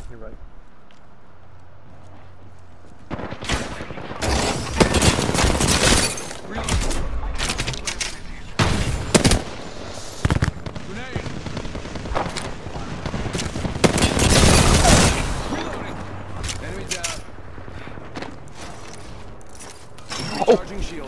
You're right. Grenade! Reloading! Enemy down. Recharging shield.